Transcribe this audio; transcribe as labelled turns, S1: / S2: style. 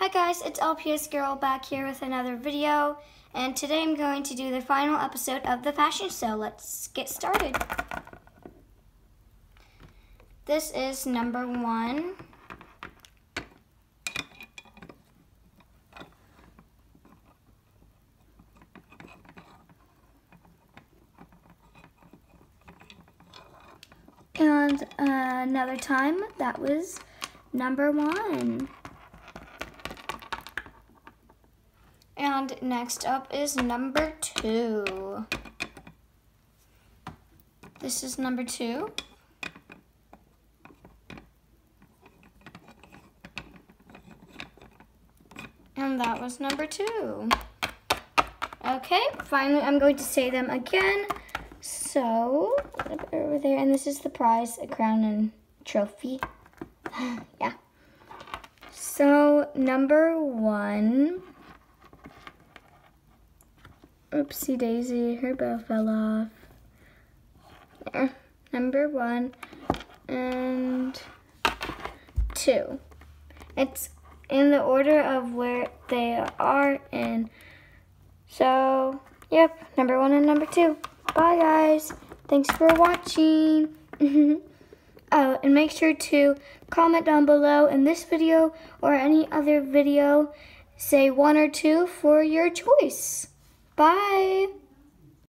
S1: Hi guys, it's LPS Girl back here with another video, and today I'm going to do the final episode of the fashion show. Let's get started. This is number 1. And another time, that was number 1. And next up is number 2. This is number 2. And that was number 2. Okay, finally I'm going to say them again. So, over there, and this is the prize, a crown and trophy. Yeah. So, number 1. Oopsie daisy, her bow fell off. There. Number 1 and 2. It's in the order of where they are in. So, yep, number 1 and number 2. Bye guys. Thanks for watching. Oh, and make sure to comment down below in this video or any other video. Say 1 or 2 for your choice. Bye.